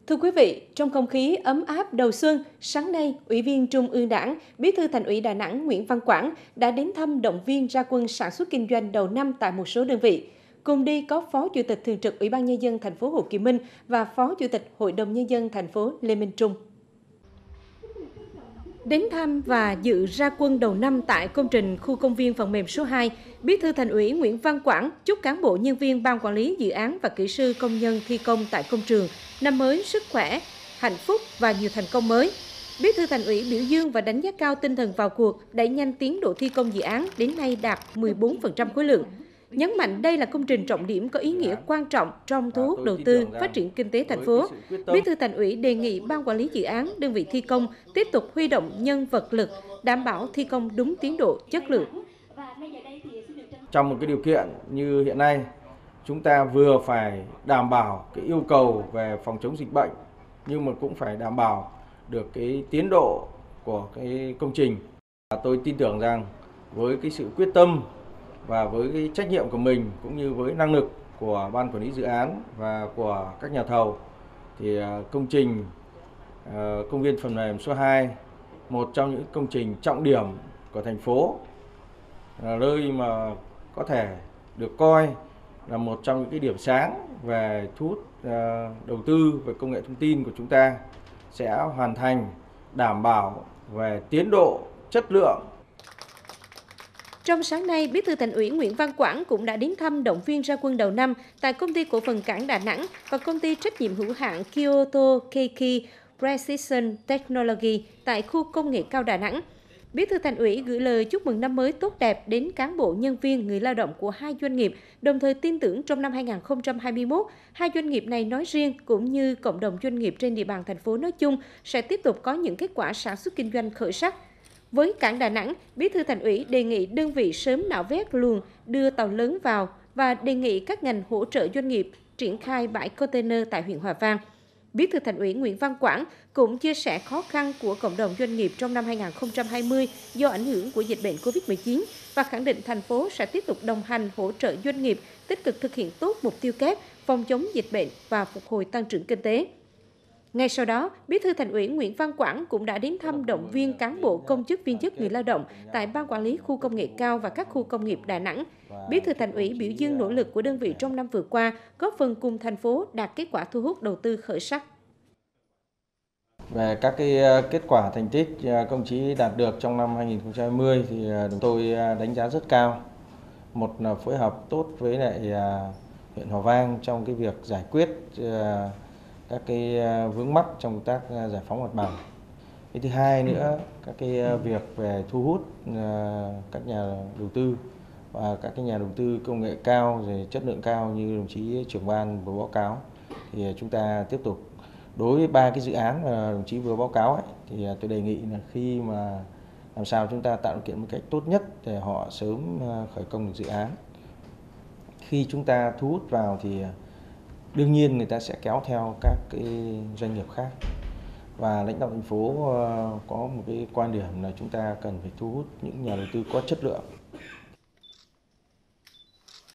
Thưa quý vị, trong không khí ấm áp đầu xuân, sáng nay, Ủy viên Trung ương Đảng, Bí thư Thành ủy Đà Nẵng Nguyễn Văn Quảng đã đến thăm động viên ra quân sản xuất kinh doanh đầu năm tại một số đơn vị. Cùng đi có Phó Chủ tịch Thường trực Ủy ban Nhân dân thành phố Hồ Chí Minh và Phó Chủ tịch Hội đồng Nhân dân thành phố Lê Minh Trung. Đến thăm và dự ra quân đầu năm tại công trình khu công viên phần mềm số 2, Bí thư Thành ủy Nguyễn Văn Quảng chúc cán bộ nhân viên ban quản lý dự án và kỹ sư công nhân thi công tại công trường năm mới sức khỏe, hạnh phúc và nhiều thành công mới. Bí thư Thành ủy biểu dương và đánh giá cao tinh thần vào cuộc, đẩy nhanh tiến độ thi công dự án đến nay đạt 14% khối lượng. Nhấn mạnh đây là công trình trọng điểm có ý nghĩa quan trọng trong thu hút đầu tư, phát triển kinh tế thành phố. Bí thư Thành ủy đề nghị ban quản lý dự án, đơn vị thi công tiếp tục huy động nhân vật lực, đảm bảo thi công đúng tiến độ, chất lượng. Trong một cái điều kiện như hiện nay, chúng ta vừa phải đảm bảo cái yêu cầu về phòng chống dịch bệnh, nhưng mà cũng phải đảm bảo được cái tiến độ của cái công trình. Tôi tin tưởng rằng với cái sự quyết tâm và với cái trách nhiệm của mình cũng như với năng lực của ban quản lý dự án và của các nhà thầu thì công trình công viên phần mềm số 2, một trong những công trình trọng điểm của thành phố, là nơi mà có thể được coi là một trong những cái điểm sáng về thu hút đầu tư về công nghệ thông tin của chúng ta, sẽ hoàn thành đảm bảo về tiến độ, chất lượng. Trong sáng nay, Bí thư Thành ủy Nguyễn Văn Quảng cũng đã đến thăm động viên ra quân đầu năm tại Công ty Cổ phần Cảng Đà Nẵng và Công ty trách nhiệm hữu hạn Kyoto Keiki Precision Technology tại khu công nghệ cao Đà Nẵng. Bí thư Thành ủy gửi lời chúc mừng năm mới tốt đẹp đến cán bộ, nhân viên, người lao động của hai doanh nghiệp, đồng thời tin tưởng trong năm 2021, hai doanh nghiệp này nói riêng cũng như cộng đồng doanh nghiệp trên địa bàn thành phố nói chung sẽ tiếp tục có những kết quả sản xuất kinh doanh khởi sắc. Với Cảng Đà Nẵng, Bí thư Thành ủy đề nghị đơn vị sớm nạo vét luồng đưa tàu lớn vào và đề nghị các ngành hỗ trợ doanh nghiệp triển khai bãi container tại huyện Hòa Vang. Bí thư Thành ủy Nguyễn Văn Quảng cũng chia sẻ khó khăn của cộng đồng doanh nghiệp trong năm 2020 do ảnh hưởng của dịch bệnh Covid-19 và khẳng định thành phố sẽ tiếp tục đồng hành hỗ trợ doanh nghiệp tích cực thực hiện tốt mục tiêu kép phòng chống dịch bệnh và phục hồi tăng trưởng kinh tế. Ngay sau đó, Bí thư Thành ủy Nguyễn Văn Quảng cũng đã đến thăm động viên cán bộ, công chức, viên chức, người lao động tại Ban quản lý khu công nghệ cao và các khu công nghiệp Đà Nẵng. Bí thư Thành ủy biểu dương nỗ lực của đơn vị trong năm vừa qua, góp phần cùng thành phố đạt kết quả thu hút đầu tư khởi sắc. Về các cái kết quả thành tích công chí đạt được trong năm 2020 thì chúng tôi đánh giá rất cao. Một là phối hợp tốt với lại huyện Hòa Vang trong cái việc giải quyết các cái vướng mắc trong công tác giải phóng mặt bằng. Cái thứ hai nữa, các cái việc về thu hút các nhà đầu tư và các cái nhà đầu tư công nghệ cao rồi chất lượng cao như đồng chí trưởng ban vừa báo cáo, thì chúng ta tiếp tục đối với 3 cái dự án mà đồng chí vừa báo cáo ấy, thì tôi đề nghị là khi mà làm sao chúng ta tạo điều kiện một cách tốt nhất để họ sớm khởi công được dự án. Khi chúng ta thu hút vào thì đương nhiên người ta sẽ kéo theo các cái doanh nghiệp khác. Và lãnh đạo thành phố có một cái quan điểm là chúng ta cần phải thu hút những nhà đầu tư có chất lượng.